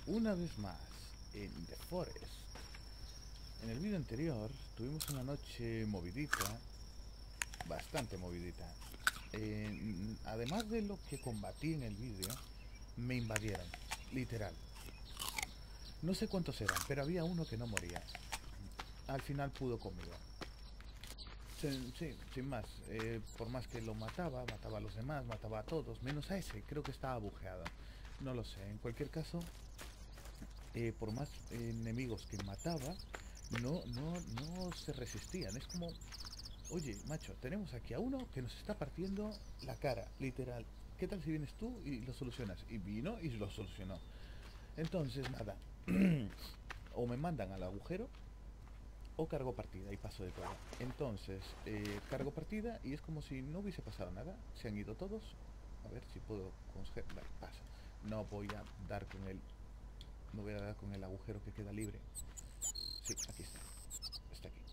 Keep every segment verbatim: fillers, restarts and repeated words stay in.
Una vez más en The Forest. En el vídeo anterior tuvimos una noche movidita, bastante movidita. Eh, además de lo que combatí en el vídeo, me invadieron, literal. No sé cuántos eran, pero había uno que no moría. Al final pudo conmigo. Sí, sí, sin más. Eh, por más que lo mataba, mataba a los demás, mataba a todos, menos a ese. Creo que estaba bujeado. No lo sé. En cualquier caso, eh, por más eh, enemigos que mataba, no, no, no se resistían. Es como, oye, macho, tenemos aquí a uno que nos está partiendo la cara, literal. ¿Qué tal si vienes tú y lo solucionas? Y vino y lo solucionó. Entonces, nada. O me mandan al agujero o cargo partida y paso de todo. Entonces, eh, cargo partida y es como si no hubiese pasado nada. Se han ido todos. A ver si puedo conseguir. Vale, pasa. No voy a dar con el. No voy a dar con el agujero que queda libre. Sí, aquí está. Está aquí.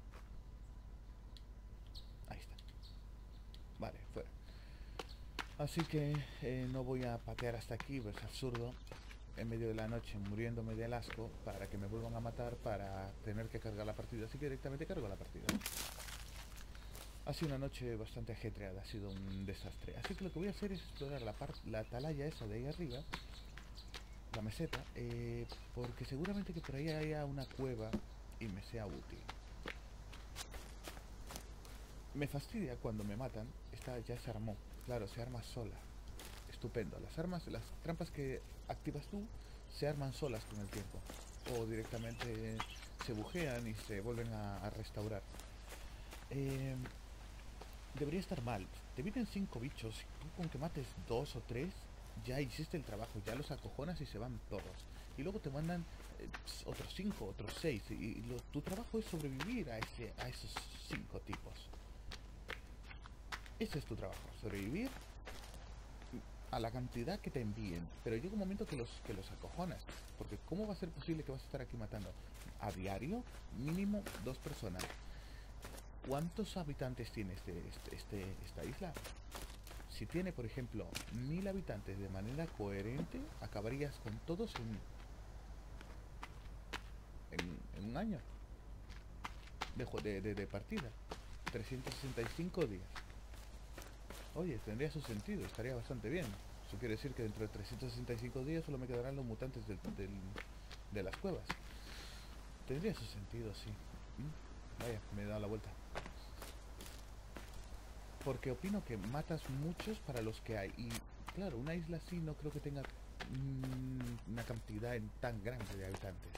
Ahí está. Vale, fuera. Así que eh, no voy a patear hasta aquí, pues es absurdo. En medio de la noche muriéndome del asco para que me vuelvan a matar para tener que cargar la partida. Así que directamente cargo la partida. Ha sido una noche bastante ajetreada, ha sido un desastre. Así que lo que voy a hacer es explorar la, par la atalaya esa de ahí arriba, la meseta, eh, porque seguramente que por ahí haya una cueva y me sea útil. Me fastidia cuando me matan, esta ya se armó, claro, se arma sola. Estupendo, las armas, las trampas que activas tú se arman solas con el tiempo. O directamente se bujean y se vuelven a, a restaurar. Eh, Debería estar mal. Te vienen cinco bichos y tú con que mates dos o tres ya hiciste el trabajo, ya los acojonas y se van todos. Y luego te mandan eh, otros cinco, otros seis y, y lo, tu trabajo es sobrevivir a, ese, a esos cinco tipos. Ese es tu trabajo, sobrevivir a la cantidad que te envíen. Pero llega un momento que los, que los acojonas. Porque ¿cómo va a ser posible que vas a estar aquí matando a diario? Mínimo dos personas. ¿Cuántos habitantes tiene este, este, este, esta isla? Si tiene, por ejemplo, mil habitantes de manera coherente, acabarías con todos en, en, en un año de, de, de, de partida. trescientos sesenta y cinco días. Oye, tendría su sentido, estaría bastante bien. Eso quiere decir que dentro de trescientos sesenta y cinco días solo me quedarán los mutantes del, del, de las cuevas. Tendría su sentido, sí. ¿Mm? Vaya, me he dado la vuelta. Porque opino que matas muchos para los que hay. Y claro, una isla así no creo que tenga mmm, una cantidad tan grande de habitantes.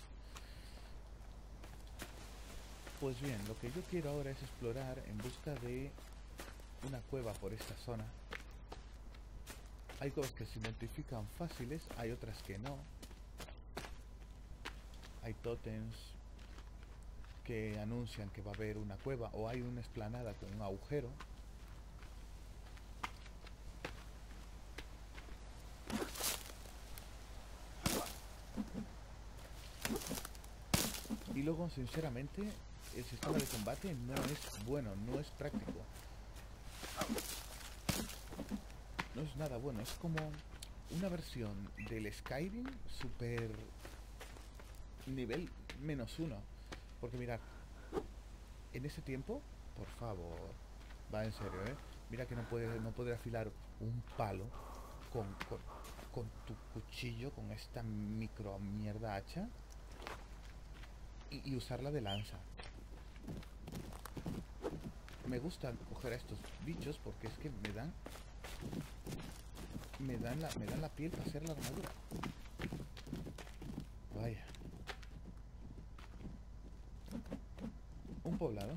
Pues bien, lo que yo quiero ahora es explorar en busca de una cueva por esta zona. Hay cuevas que se identifican fáciles, hay otras que no. Hay tótems que anuncian que va a haber una cueva o hay una explanada con un agujero. Y luego, sinceramente, el sistema de combate no es bueno, no es práctico. No es nada bueno, es como una versión del Skyrim super nivel menos uno. Porque mirad, en ese tiempo, por favor, va en serio, ¿eh? Mira que no puedes no poder afilar un palo con, con, con tu cuchillo, con esta micro mierda hacha y, y usarla de lanza. Me gusta coger a estos bichos porque es que me dan me dan la, me dan la piel para hacer la armadura. Vaya. Un poblado.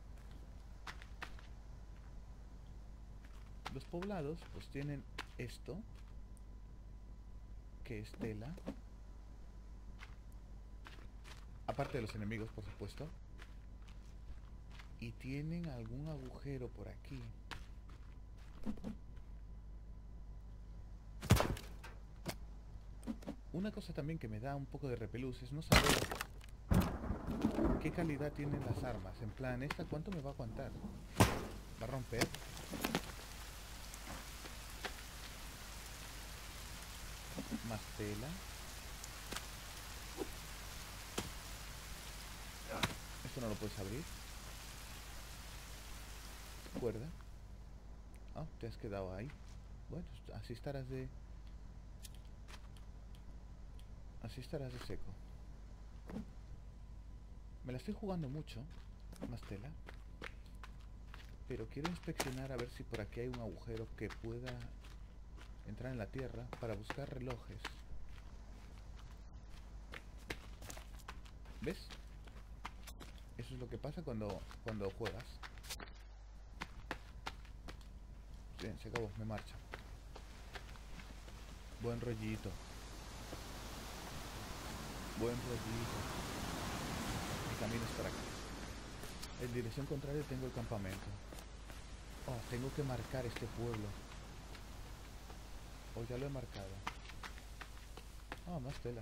Los poblados pues tienen esto, que es tela. Aparte de los enemigos, por supuesto. Y tienen algún agujero por aquí. Una cosa también que me da un poco de repelús es no saber qué calidad tienen las armas. En plan, ¿esta cuánto me va a aguantar? ¿Va a romper? Más tela. Esto no lo puedes abrir. Cuerda. Ah, te has quedado ahí. Bueno, así estarás de... Así estarás de seco. Me la estoy jugando mucho. Más tela. Pero quiero inspeccionar a ver si por aquí hay un agujero que pueda entrar en la tierra para buscar relojes. ¿Ves? Eso es lo que pasa cuando, cuando juegas. Bien, se acabó, me marcha. Buen rollito. Buen rollito. Mi camino es para acá. En dirección contraria tengo el campamento. Oh, tengo que marcar este pueblo. O ya lo he marcado. Ah, oh, más tela.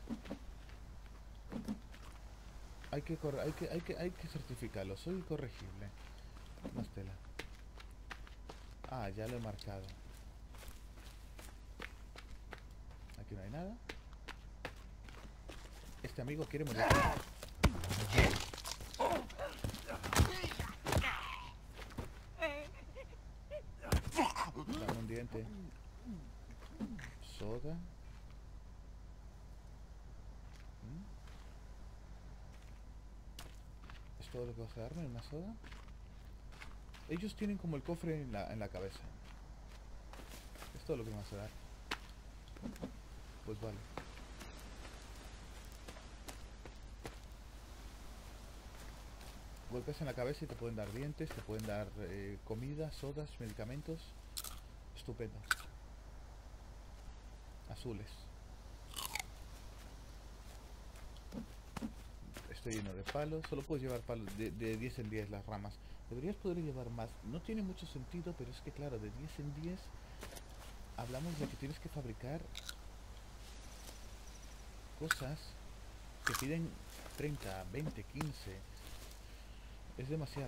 Hay que, hay que, hay que, hay que certificarlo. Soy corregible. Más tela. Ah, ya lo he marcado. Aquí no hay nada. Este amigo quiere morir. Dame un diente. Soda. ¿Mm? ¿Es todo lo que vas a darme? ¿Una soda? Ellos tienen como el cofre en la, en la cabeza. Es todo lo que me vas a dar. Pues vale. Golpes en la cabeza y te pueden dar dientes, te pueden dar eh, comida, sodas, medicamentos. Estupendo. Azules. Estoy lleno de palos. Solo puedes llevar palos de, de diez en diez las ramas. Deberías poder llevar más. No tiene mucho sentido, pero es que claro, de diez en diez hablamos de que tienes que fabricar cosas que piden treinta, veinte, quince. Es demasiado.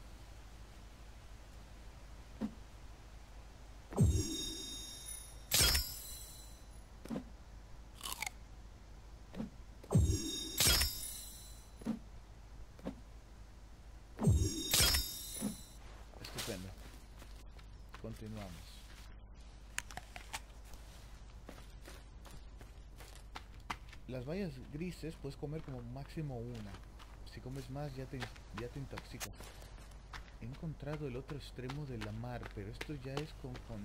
Estupendo. Continuamos. Las bayas grises puedes comer como máximo una. Si comes más ya te, ya te intoxicas. He encontrado el otro extremo de la mar, pero esto ya es con, con,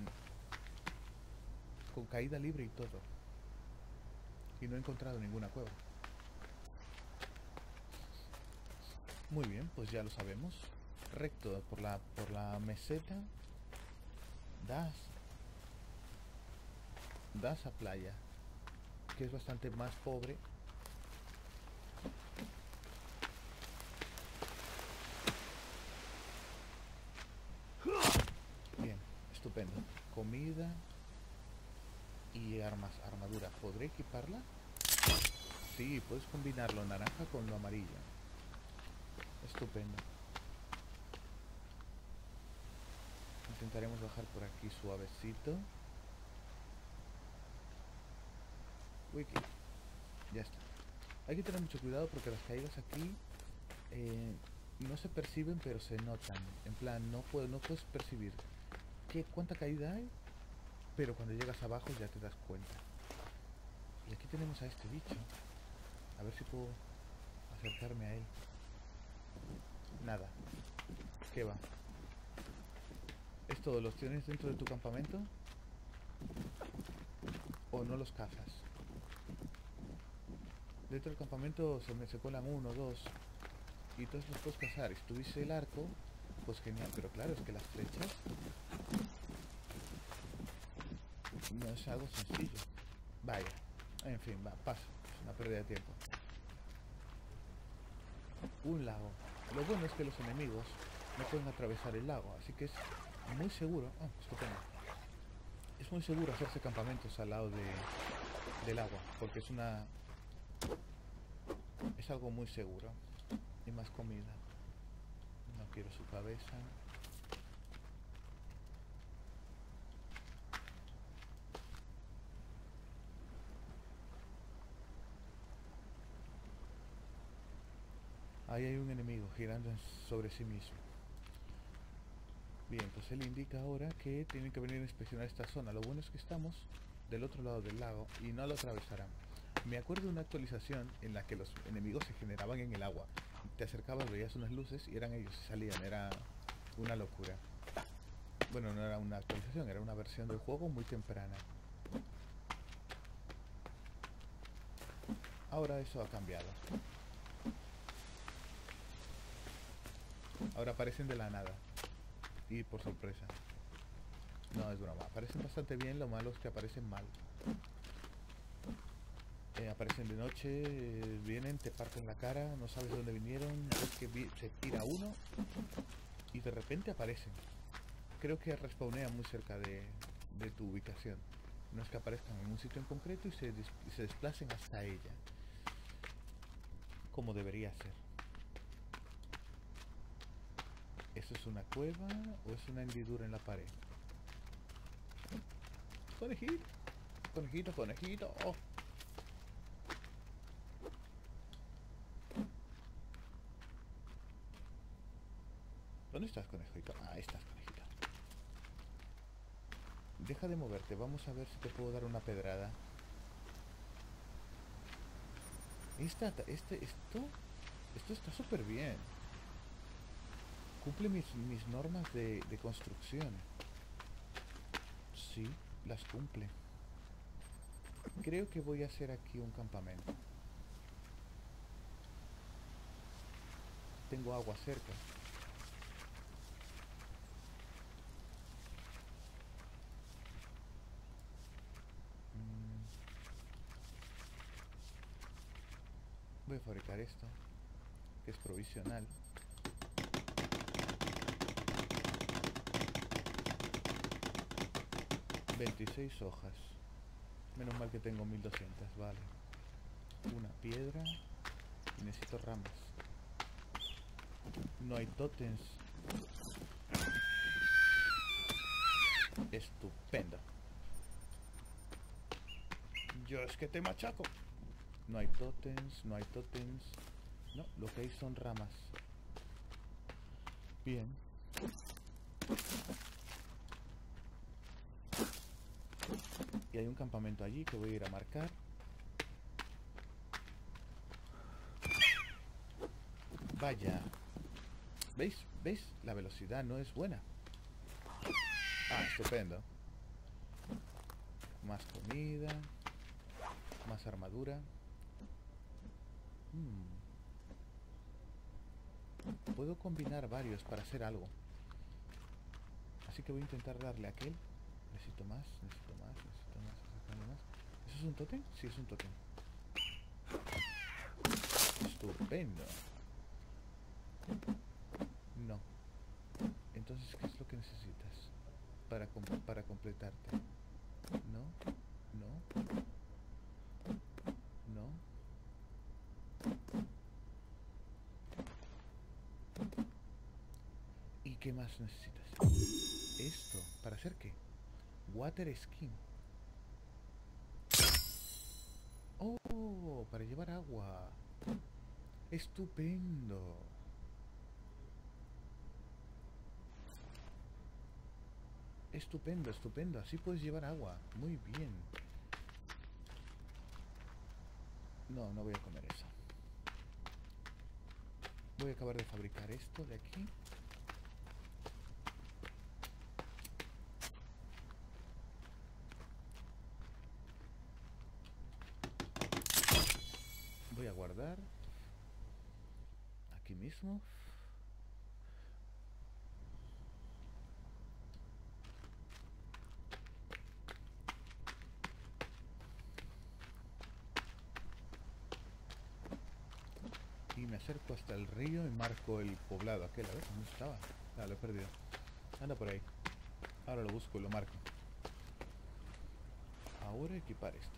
con caída libre y todo. Y no he encontrado ninguna cueva. Muy bien, pues ya lo sabemos. Recto por la, por la meseta. Das. Das a playa. Que es bastante más pobre. Bien, estupendo. Comida y armas, armadura. ¿Podré equiparla? Sí, puedes combinar lo naranja con lo amarillo. Estupendo. Intentaremos bajar por aquí suavecito. Wiki. Ya está. Hay que tener mucho cuidado porque las caídas aquí eh, no se perciben, pero se notan. En plan, no, puedo, no puedes percibir qué, cuánta caída hay, pero cuando llegas abajo ya te das cuenta. Y aquí tenemos a este bicho. A ver si puedo acercarme a él. Nada. ¿Qué va? ¿Es todo? ¿Los tienes dentro de tu campamento? ¿O no los cazas? Dentro del campamento se me se colan uno, dos. Y entonces los puedes cazar. Si tuviese el arco, pues genial. Pero claro, es que las flechas no es algo sencillo. Vaya. En fin, va, paso. Es una pérdida de tiempo. Un lago. Lo bueno es que los enemigos no pueden atravesar el lago, así que es muy seguro. Oh, estupendo. Es muy seguro hacerse campamentos al lado de, del agua, porque es una... es algo muy seguro. Y más comida. No quiero su cabeza. Ahí hay un enemigo girando sobre sí mismo. Bien, pues él indica ahora que tienen que venir a inspeccionar esta zona. Lo bueno es que estamos del otro lado del lago y no lo atravesarán. Me acuerdo de una actualización en la que los enemigos se generaban en el agua. Te acercabas, veías unas luces y eran ellos, y salían. Era una locura. Bueno, no era una actualización, era una versión del juego muy temprana. Ahora eso ha cambiado. Ahora aparecen de la nada. Y por sorpresa. No, es broma. Aparecen bastante bien, lo malo es que aparecen mal. Eh, aparecen de noche, eh, vienen, te parten la cara, no sabes de dónde vinieron, ves que vi se tira uno y de repente aparecen. Creo que respawnean muy cerca de, de tu ubicación. No es que aparezcan en un sitio en concreto y se, y se desplacen hasta ella. Como debería ser. ¿Eso es una cueva o es una hendidura en la pared? Conejito, conejito, conejito. Oh. ¿Dónde estás, conejito? Ah, ahí estás, conejito. Deja de moverte, vamos a ver si te puedo dar una pedrada. Esta, este, esto, esto está súper bien. Cumple mis, mis normas de, de construcción. Sí, las cumple. Creo que voy a hacer aquí un campamento. Tengo agua cerca. Mm. Voy a fabricar esto, que es provisional. veintiséis hojas. Menos mal que tengo mil doscientas, vale. Una piedra. Y necesito ramas. No hay tótems. Estupendo. Yo es que te machaco. No hay tótems, no hay tótems. No, lo que hay son ramas. Bien. Y hay un campamento allí que voy a ir a marcar. Vaya. ¿Veis? ¿Veis? La velocidad no es buena. Ah, estupendo. Más comida. Más armadura. Hmm. Puedo combinar varios para hacer algo. Así que voy a intentar darle a aquel. Necesito más, necesito más, necesito más, necesito más. ¿Eso es un tótem? Sí, es un tótem. Estupendo. No. Entonces, ¿qué es lo que necesitas para, com para completarte? No, no, no. ¿Y qué más necesitas? Esto, ¿para hacer qué? Water skin. Oh, para llevar agua. Estupendo. Estupendo, estupendo. Así puedes llevar agua. Muy bien. No, no voy a comer eso. Voy a acabar de fabricar esto de aquí. Voy a guardar. Aquí mismo. Y me acerco hasta el río y marco el poblado aquel. A ver, ¿dónde estaba? Ah, lo he perdido. Anda por ahí. Ahora lo busco y lo marco. Ahora equipar esto.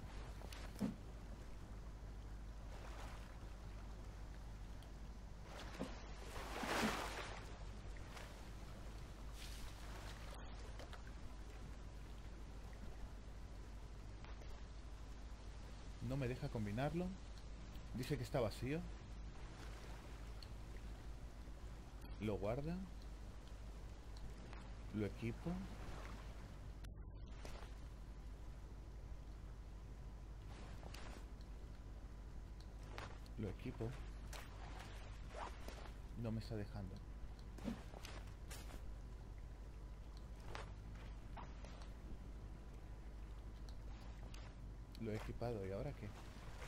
No me deja combinarlo. Dice que está vacío. Lo guarda. Lo equipo. Lo equipo. No me está dejando. Lo he equipado, ¿y ahora qué?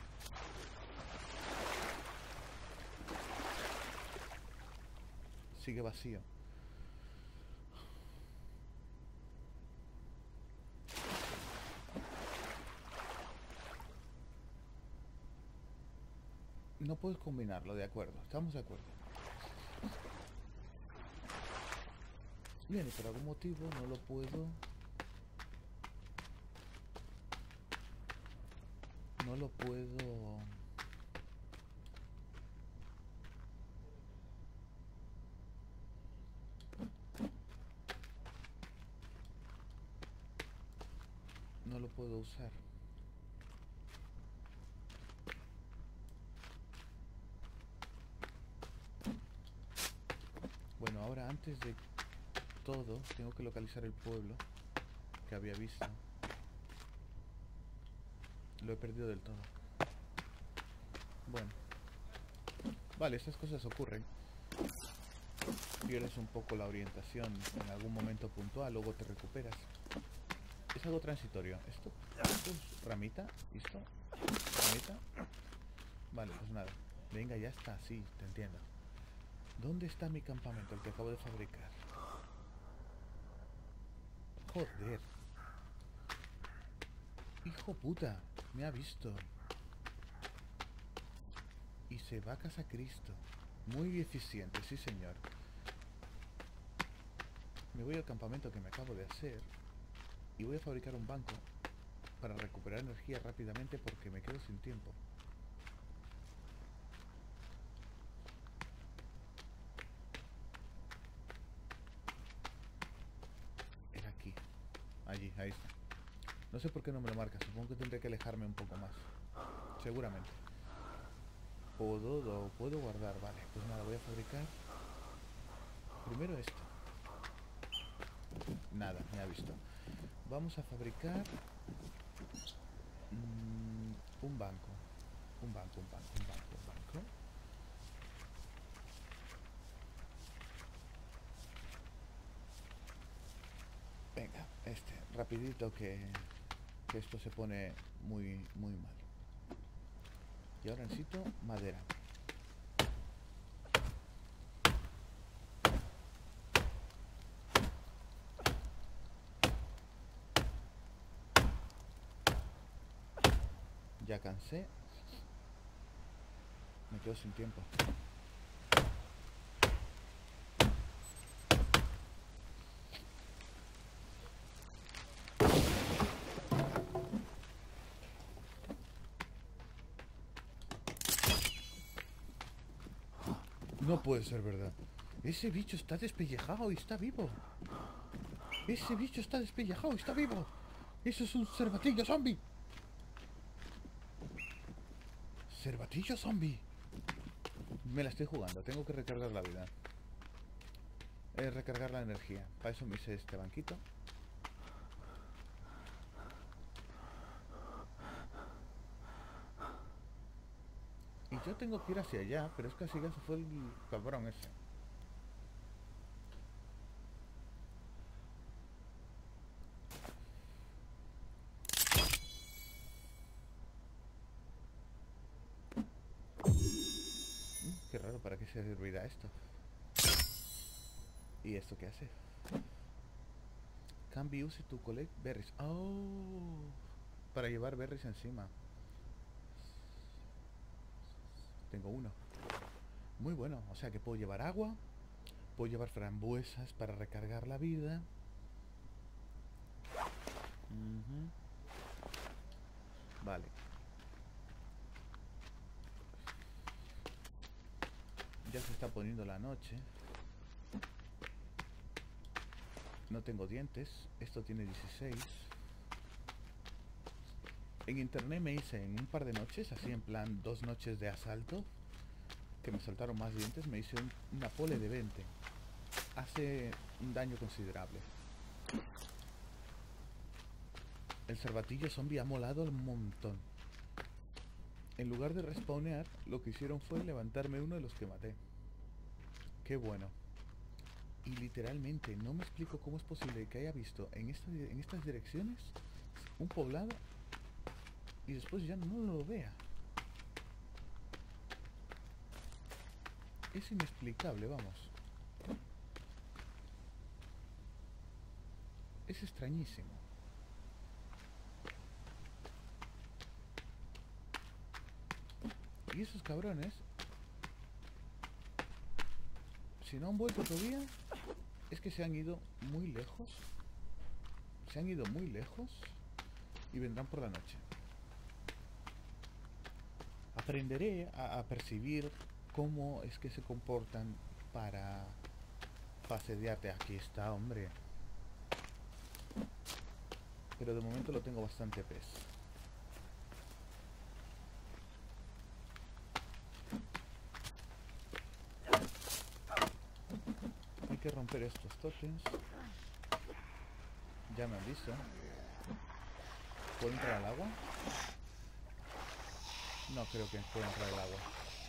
Sigue vacío. No puedes combinarlo, de acuerdo. Estamos de acuerdo. Bien, y por algún motivo no lo puedo... No lo puedo... No lo puedo usar. Bueno, ahora antes de todo, tengo que localizar el pueblo que había visto. Lo he perdido del todo. Bueno. Vale, estas cosas ocurren. Pierdes un poco la orientación en algún momento puntual, luego te recuperas. Es algo transitorio. ¿Esto? ¿Esto es ramita? ¿Listo? ¿Ramita? Vale, pues nada. Venga, ya está, sí, te entiendo. ¿Dónde está mi campamento, el que acabo de fabricar? Joder. Hijo puta, me ha visto. Y se va a casa Cristo. Muy eficiente, sí señor. Me voy al campamento que me acabo de hacer y voy a fabricar un banco para recuperar energía rápidamente porque me quedo sin tiempo. Era aquí. Allí, ahí está. No sé por qué no me lo marca. Supongo que tendré que alejarme un poco más. Seguramente. Puedo, lo puedo guardar. Vale, pues nada, voy a fabricar primero esto. Nada, me ha visto. Vamos a fabricar mmm, un banco. Un banco, un banco, un banco, un banco. Venga, este, rapidito que, que esto se pone muy, muy mal. Y ahora necesito madera. Ya cansé. Me quedo sin tiempo. No puede ser verdad. Ese bicho está despellejado y está vivo. Ese bicho está despellejado y está vivo. Eso es un cervatillo zombie. Cervatillo zombie. Me la estoy jugando. Tengo que recargar la vida. Eh, recargar la energía. Para eso me hice este banquito. Y yo tengo que ir hacia allá, pero es que así ya se fue el cabrón ese. Mm, qué raro, ¿para qué se servirá esto? ¿Y esto qué hace? Can be used to collect berries. Oh, para llevar berries encima. Tengo uno. Muy bueno, o sea que puedo llevar agua. Puedo llevar frambuesas para recargar la vida. Uh-huh. Vale. Ya se está poniendo la noche. No tengo dientes. Esto tiene dieciséis. En internet me hice en un par de noches, así en plan dos noches de asalto. que me saltaron más dientes, me hice un, una pole de veinte. Hace un daño considerable. El cervatillo zombie ha molado un montón. En lugar de respawnear, lo que hicieron fue levantarme uno de los que maté. Qué bueno. Y literalmente no me explico cómo es posible que haya visto en, esta, en estas direcciones un poblado y después ya no lo vea. Es inexplicable, vamos. Es extrañísimo. Y esos cabrones, si no han vuelto todavía, es que se han ido muy lejos. Se han ido muy lejos y vendrán por la noche. Aprenderé a, a percibir cómo es que se comportan para fastidiarte. Aquí está, hombre. Pero de momento lo tengo bastante pez. Hay que romper estos tótems. Ya me han visto. ¿Puedo entrar al agua? No creo que pueda entrar al agua.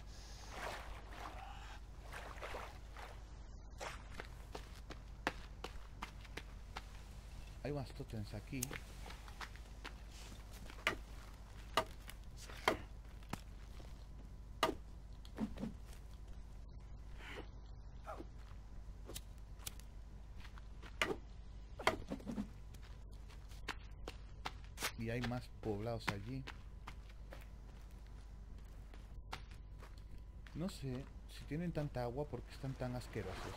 Hay más tótems aquí. Y hay más poblados allí. No sé si tienen tanta agua porque están tan asquerosos.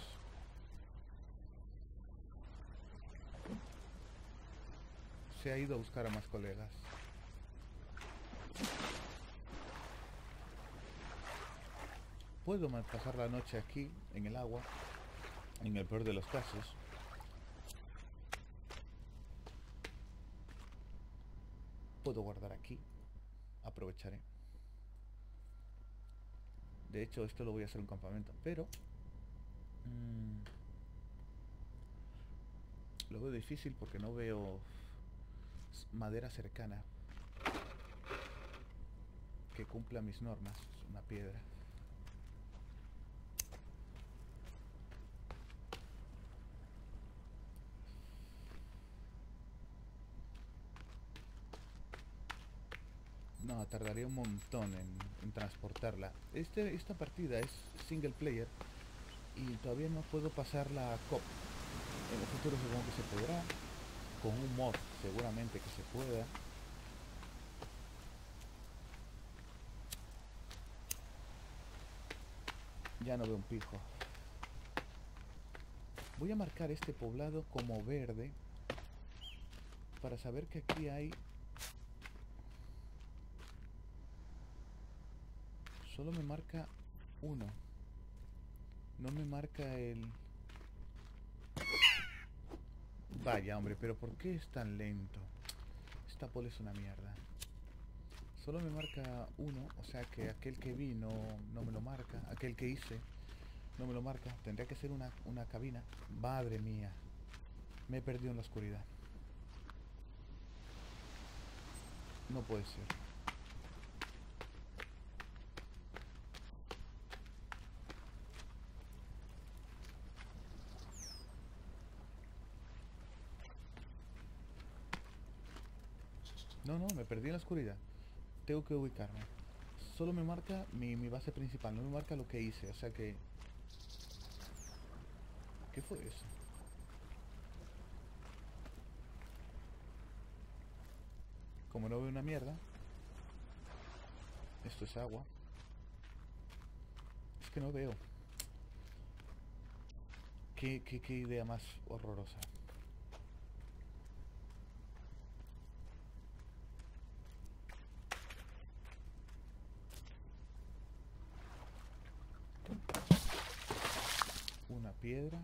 Se ha ido a buscar a más colegas. Puedo pasar la noche aquí, en el agua, en el peor de los casos. Puedo guardar aquí. Aprovecharé. De hecho, esto lo voy a hacer un campamento, pero... Mmm, lo veo difícil porque no veo madera cercana que cumpla mis normas. Es una piedra. No, tardaría un montón en, en transportarla. Este, esta partida es single player y todavía no puedo pasar la C O P. En el futuro supongo que se podrá. Con un mod seguramente que se pueda. Ya no veo un pijo. Voy a marcar este poblado como verde para saber que aquí hay... Solo me marca uno. No me marca el... Vaya, hombre, pero ¿por qué es tan lento? Esta pole es una mierda. Solo me marca uno, o sea que aquel que vi no, no me lo marca. Aquel que hice no me lo marca. Tendría que ser una, una cabina. Madre mía. Me he perdido en la oscuridad. No puede ser. No, no, me perdí en la oscuridad. Tengo que ubicarme. Solo me marca mi, mi base principal, no me marca lo que hice, o sea que... ¿Qué fue eso? Como no veo una mierda... Esto es agua. Es que no veo. ¿Qué, qué, qué idea más horrorosa? Una piedra.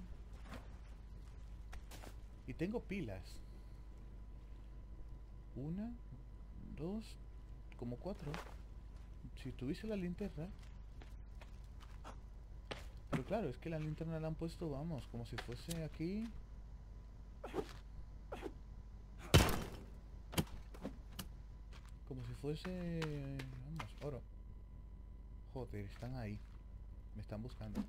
Y tengo pilas. Una, dos, como cuatro. Si tuviese la linterna... Claro, es que la linterna la han puesto, vamos, como si fuese aquí. Como si fuese... Vamos, oro. Joder, están ahí. Me están buscando.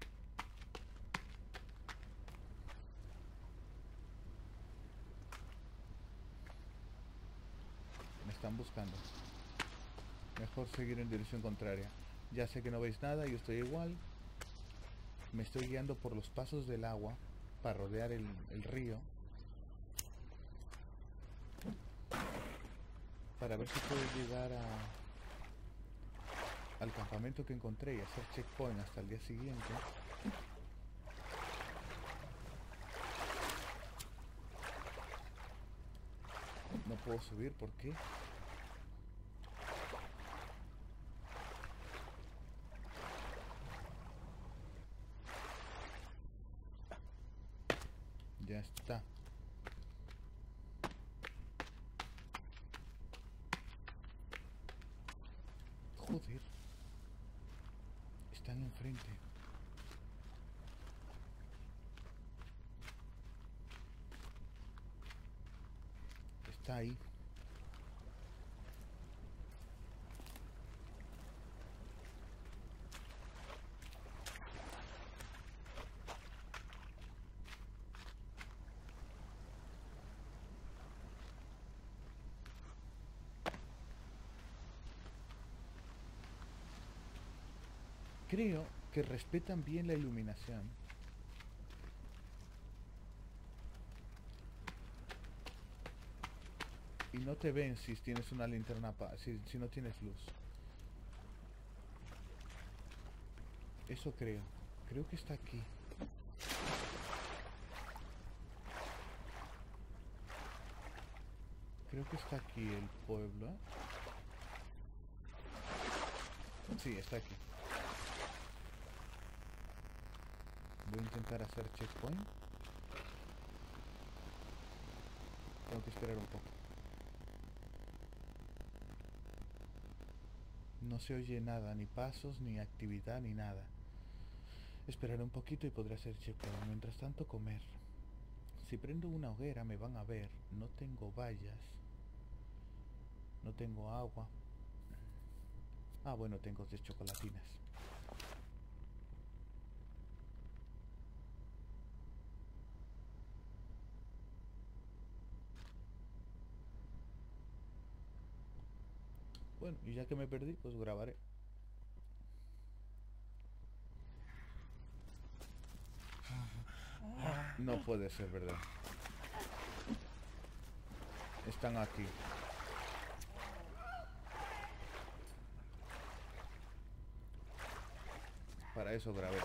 Me están buscando. Mejor seguir en dirección contraria. Ya sé que no veis nada, yo estoy igual. Me estoy guiando por los pasos del agua para rodear el, el río. Para ver si puedo llegar a, al campamento que encontré y hacer checkpoint hasta el día siguiente. No puedo subir, ¿por qué? Ya está. Joder. Están enfrente. Está ahí. Creo que respetan bien la iluminación. Y no te ven si tienes una linterna, pa si, si no tienes luz. Eso creo. Creo que está aquí. Creo que está aquí el pueblo. Sí, está aquí. Voy a intentar hacer checkpoint. Tengo que esperar un poco. No se oye nada, ni pasos, ni actividad, ni nada. Esperaré un poquito y podré hacer checkpoint. Mientras tanto, comer. Si prendo una hoguera me van a ver. No tengo vallas. No tengo agua. Ah, bueno, tengo tres chocolatinas. Bueno, y ya que me perdí, pues grabaré. No puede ser verdad. Están aquí. Para eso grabé.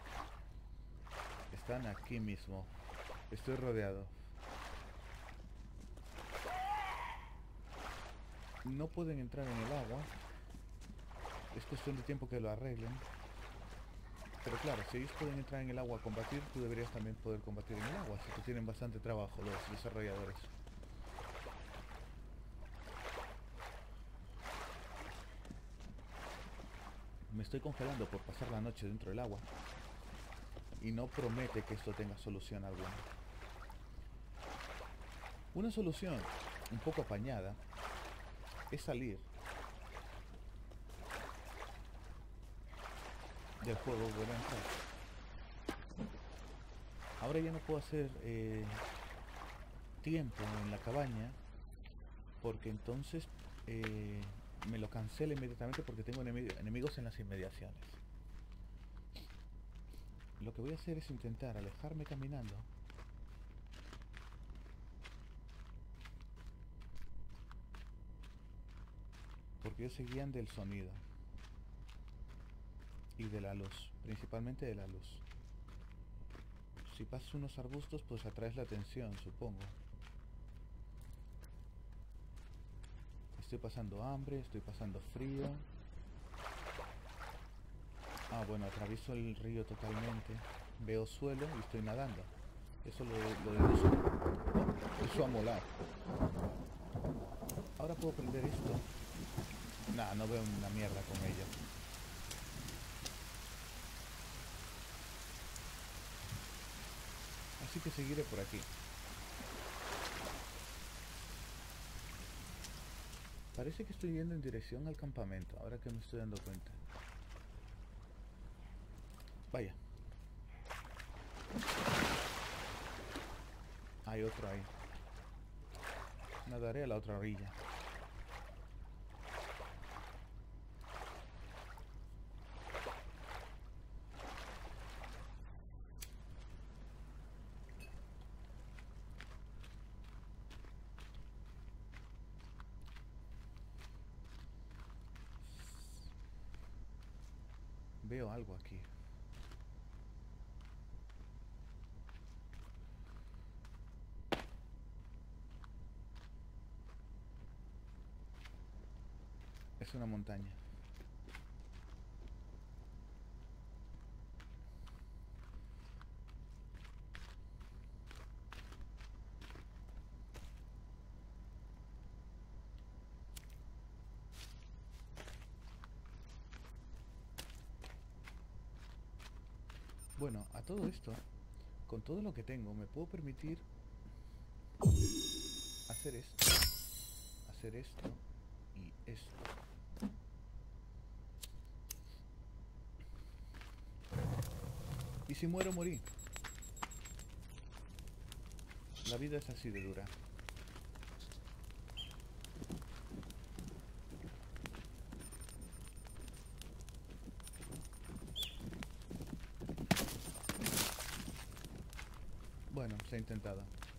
Están aquí mismo. Estoy rodeado. No pueden entrar en el agua. Es cuestión de tiempo que lo arreglen. Pero claro, si ellos pueden entrar en el agua a combatir, tú deberías también poder combatir en el agua. Así que tienen bastante trabajo los desarrolladores. Me estoy congelando por pasar la noche dentro del agua. Y no promete que esto tenga solución alguna. Una solución un poco apañada es salir del juego, volver a entrar. Ahora ya no puedo hacer eh, tiempo en la cabaña, porque entonces eh, me lo cancela inmediatamente porque tengo enemigos en las inmediaciones. Lo que voy a hacer es intentar alejarme caminando. Porque ellos se guían del sonido. Y de la luz, principalmente de la luz. Si pasas unos arbustos, pues atraes la atención, supongo. Estoy pasando hambre, estoy pasando frío. Ah, bueno, atravieso el río totalmente. Veo suelo y estoy nadando. Eso lo, lo deduzo. Oh, eso a molar. Ahora puedo prender esto. Nah, no veo una mierda con ello. así que seguiré por aquí. Parece que estoy yendo en dirección al campamento, ahora que me estoy dando cuenta. Vaya. Hay otro ahí. Nadaré a la otra orilla. Veo algo aquí. Es una montaña. Bueno, a todo esto, con todo lo que tengo, me puedo permitir hacer esto, hacer esto y esto. Y si muero, morí. La vida es así de dura. Bueno, se ha intentado.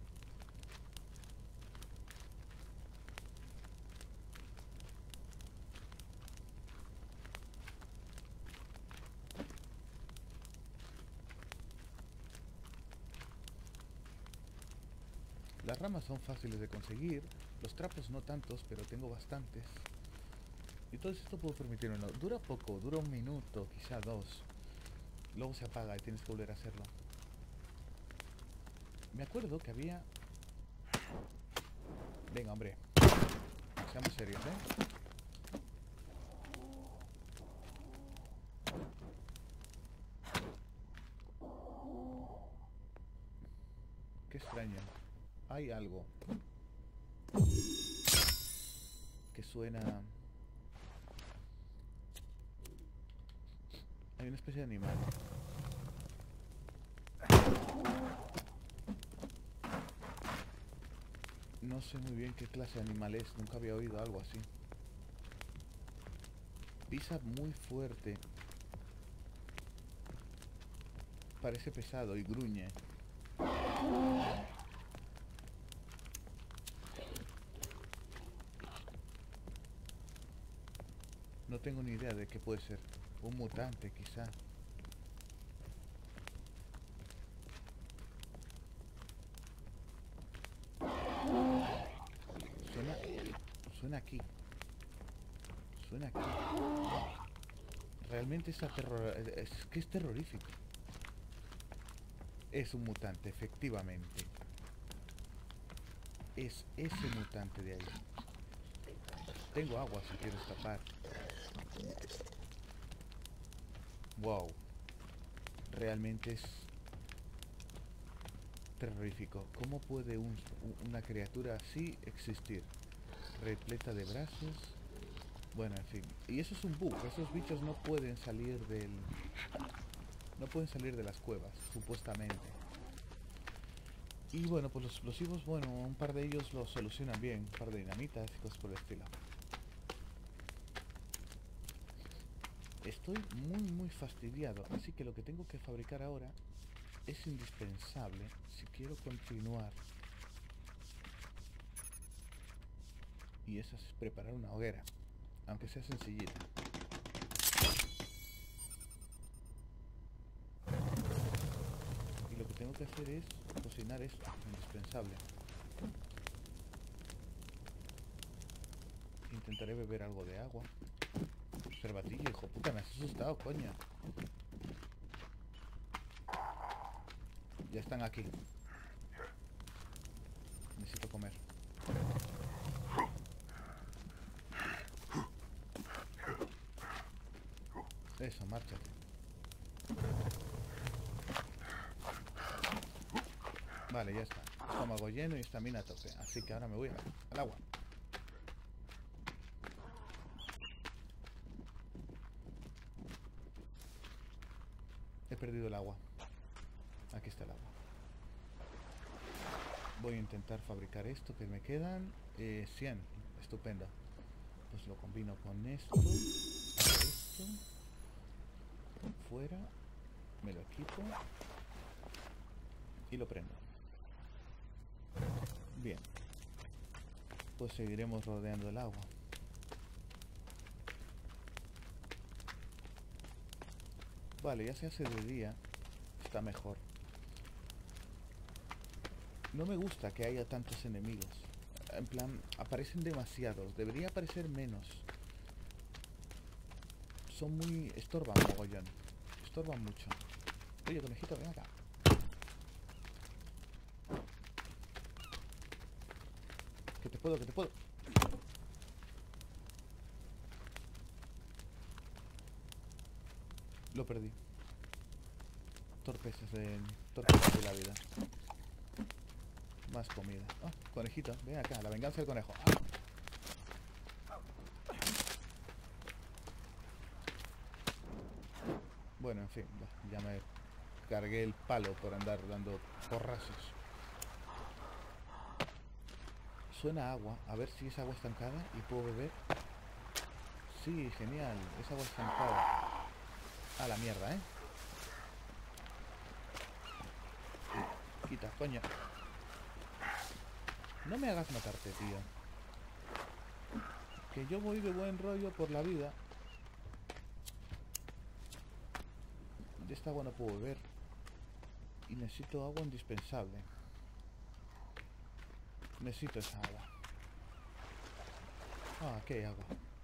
Las ramas son fáciles de conseguir, los trapos no tantos, pero tengo bastantes. Y todo esto puedo permitirme. Dura poco, dura un minuto, quizá dos. Luego se apaga y tienes que volver a hacerlo. Me acuerdo que había... Venga, hombre. Seamos serios, ¿eh? Qué extraño. Hay algo que suena... Hay una especie de animal. No sé muy bien qué clase de animal es. Nunca había oído algo así. Pisa muy fuerte. Parece pesado y gruñe. No tengo ni idea de qué puede ser. Un mutante, quizá. Suena... Suena aquí. Suena aquí. Realmente es, aterror... es que es terrorífico. Es un mutante, efectivamente. Es ese mutante de ahí. Tengo agua si quiero escapar. Wow. Realmente es terrorífico. ¿Cómo puede un, una criatura así existir? Repleta de brazos. Bueno, en fin. Y eso es un bug. Esos bichos no pueden salir del... No pueden salir de las cuevas, supuestamente. Y bueno, pues los explosivos, bueno, un par de ellos los solucionan bien. Un par de dinamitas y cosas por el estilo. Estoy muy muy fastidiado, así que lo que tengo que fabricar ahora es indispensable si quiero continuar. Y eso es preparar una hoguera, aunque sea sencillita. Y lo que tengo que hacer es cocinar esto, indispensable. Intentaré beber algo de agua. Cervatillo, hijo puta, me has asustado, coño. Ya están aquí. Necesito comer. Eso, márchate. Vale, ya está. Estómago lleno y estamina a tope. Así que ahora me voy a- al agua. He perdido el agua. Aquí está el agua. Voy a intentar fabricar esto que me quedan. Eh, cien. Estupendo. Pues lo combino con esto. Esto. Fuera. Me lo equipo. Y lo prendo. Bien. Pues seguiremos rodeando el agua. Vale, ya se hace de día. Está mejor. No me gusta que haya tantos enemigos. En plan, aparecen demasiados. Debería aparecer menos. Son muy... estorban mogollón. Estorban mucho. Oye, conejito, ven acá. Que te puedo, que te puedo. Lo perdí. Torpezas de... torpezas de la vida. Más comida. Ah, conejito, ven acá. La venganza del conejo. Ah. Bueno, en fin. Ya me cargué el palo por andar dando porrazos. Suena agua. A ver si es agua estancada y puedo beber. Sí, genial. Es agua estancada. A la mierda, ¿eh? Quita, coño. No me hagas matarte, tío. Que yo voy de buen rollo por la vida. De esta agua no puedo beber. Y necesito agua indispensable. Necesito esa agua. Ah, ¿qué agua?